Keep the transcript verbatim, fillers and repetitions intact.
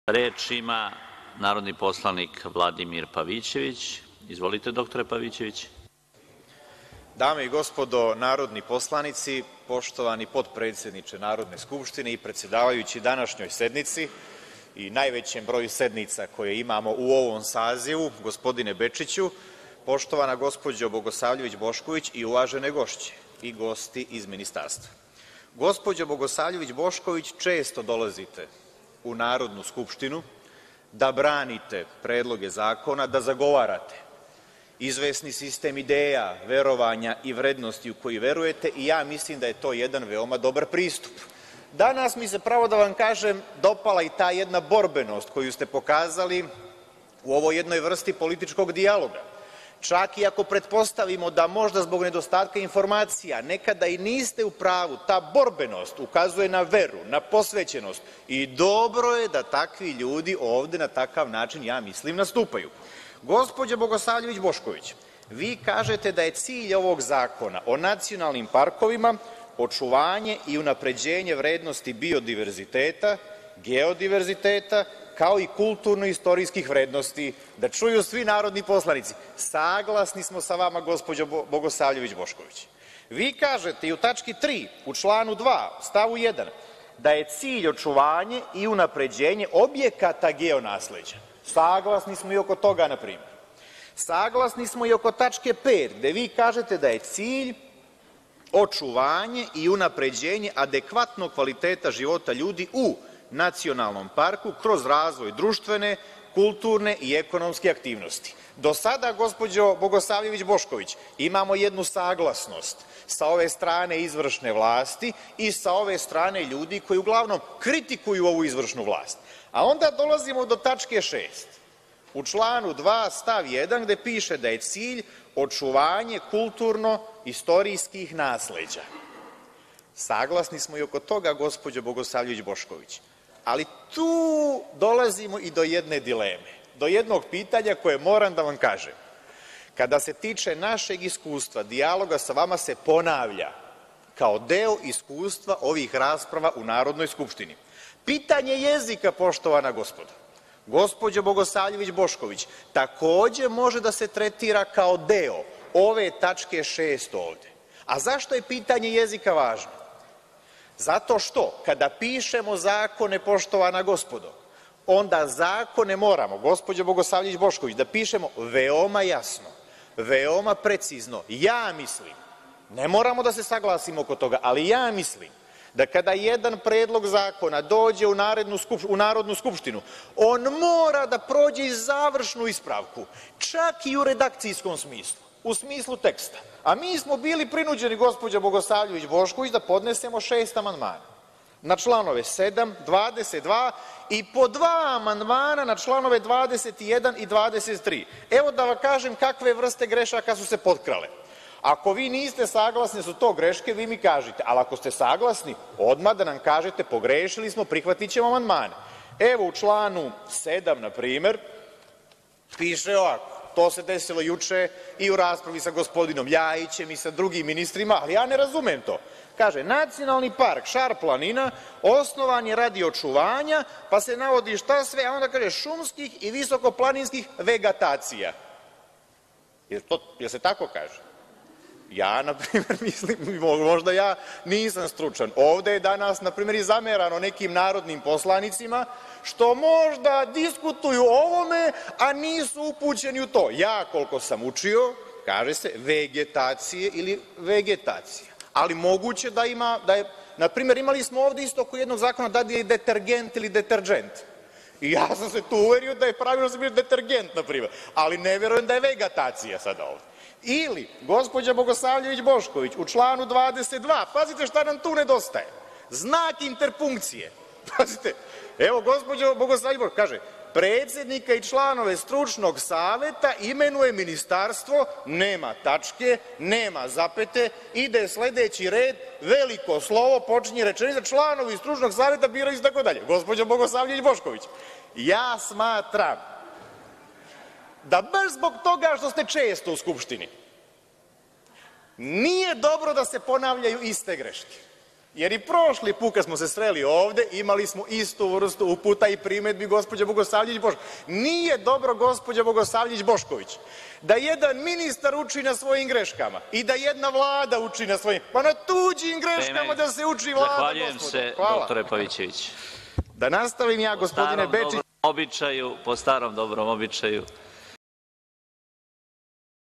Reč ima narodni poslanik Vladimir Pavićević. Izvolite, doktore Pavićević. Dame i gospodo narodni poslanici, poštovani potpredsedniče Narodne skupštine i predsedavajući današnjoj sednici i najvećem broju sednica koje imamo u ovom sazivu, gospodine Bečiću, poštovana gospođo Bogosavljević Bošković i uvažene gošće i gosti iz ministarstva. Gospođo Bogosavljević Bošković, često dolazite u Narodnu skupštinu da branite predloge zakona, da zagovarate izvesni sistem ideja, verovanja i vrednosti u koji verujete i ja mislim da je to jedan veoma dobar pristup. Danas mi se, pravo da vam kažem, dopala i ta jedna borbenost koju ste pokazali u ovoj jednoj vrsti političkog dijaloga. Čak i ako pretpostavimo da možda zbog nedostatka informacija nekada i niste u pravu, ta borbenost ukazuje na veru, na posvećenost i dobro je da takvi ljudi ovde na takav način, ja mislim, nastupaju. Gospođo Bogosavljević Bošković, vi kažete da je cilj ovog zakona o nacionalnim parkovima očuvanje i unapređenje vrednosti biodiverziteta, geodiverziteta, kao i kulturno-istorijskih vrednosti, da čuju svi narodni poslanici. Saglasni smo sa vama, gospođo Bogosavljević Bošković. Vi kažete i u tački tri, u članu dva, stavu jedan, da je cilj očuvanje i unapređenje objekata geonasleđa. Saglasni smo i oko toga, na primjer. Saglasni smo i oko tačke pet, gde vi kažete da je cilj očuvanje i unapređenje adekvatnog kvaliteta života ljudi u nacionalnom parku kroz razvoj društvene, kulturne i ekonomske aktivnosti. Do sada, gospođo Bogosavljević Bošković, imamo jednu saglasnost sa ove strane izvršne vlasti i sa ove strane ljudi koji uglavnom kritikuju ovu izvršnu vlast. A onda dolazimo do tačke šest. U članu dva stav jedan gde piše da je cilj očuvanje kulturno-istorijskih nasleđa. Saglasni smo i oko toga, gospođo Bogosavljević Bošković. Ali tu dolazimo i do jedne dileme, do jednog pitanja koje moram da vam kažem. Kada se tiče našeg iskustva, dijaloga sa vama se ponavlja kao deo iskustva ovih rasprava u Narodnoj skupštini. Pitanje jezika, poštovana gospodo, gospođo Bogosavljević Bošković, takođe može da se tretira kao deo ove tačke šest ovde. A zašto je pitanje jezika važno? Zato što kada pišemo zakone, poštovana gospodo, onda zakone moramo, gospođo Bogosavljević Bošković, da pišemo veoma jasno, veoma precizno. Ja mislim, ne moramo da se saglasimo oko toga, ali ja mislim da kada jedan predlog zakona dođe u Narodnu skupštinu, on mora da prođe i završnu ispravku, čak i u redakcijskom smislu, u smislu teksta. A mi smo bili prinuđeni, gospođo Bogosavljević Bošković, da podnesemo šest amandmana na članove sedam, dvadeset dva i po dva amandmana na članove dvadeset jedan i dvadeset tri. Evo da vam kažem kakve vrste grešaka su se potkrale. Ako vi niste saglasni da su to greške, vi mi kažite, ali ako ste saglasni, odmah da nam kažete pogrešili smo, prihvatit ćemo amandmane. Evo u članu sedam, na primer, piše ovako. To se desilo juče i u raspravi sa gospodinom Ljajićem i sa drugim ministrima, ali ja ne razumem to. Kaže, nacionalni park Šar-planina osnovan je radi očuvanja, pa se navodi šta sve, a onda kaže šumskih i visokoplaninskih vegetacija. Jel se tako kaže? Ja, na primjer, mislim, možda ja nisam stručan. Ovde je danas, na primjer, i zamerano nekim narodnim poslanicima što možda diskutuju o ovome, a nisu upućeni u to. Ja, koliko sam učio, kaže se vegetacije ili vegetacija. Ali moguće da ima, da je, na primjer, imali smo ovde isto oko jednog zakona da je detergent ili deterđent. I ja sam se tu uverio da je pravilno za bio detergent, na primjer. Ali ne verujem da je vegetacija sada ovde. Ili, gospođa Bogosavljević Bošković, u članu dvadeset dva, pazite šta nam tu nedostaje, znak interpunkcije. Pazite, evo gospođa Bogosavljević Bošković kaže, predsednika i članove stručnog saveta imenuje ministarstvo, nema tačke, nema zapete, ide sledeći red, veliko slovo, počinje rečenica, članovi stručnog saveta biraju i tako dalje. Gospođa Bogosavljević Bošković, ja smatram da baš zbog toga što ste često u Skupštini, nije dobro da se ponavljaju iste greške. Jer i prošli put kad smo se sreli ovde imali smo istu vrstu uputa i primedbi gospođe Bogosavljević Bošković. Nije dobro, gospođa Bogosavljević Bošković, da jedan ministar uči na svojim greškama i da jedna vlada uči na svojim, pa na tuđim greškama da se uči vlada, gospodo. Zahvaljujem se, doktore Pavićević. Da nastavim ja, gospodine Bečiću. Običaju, po starom dobrom običaju,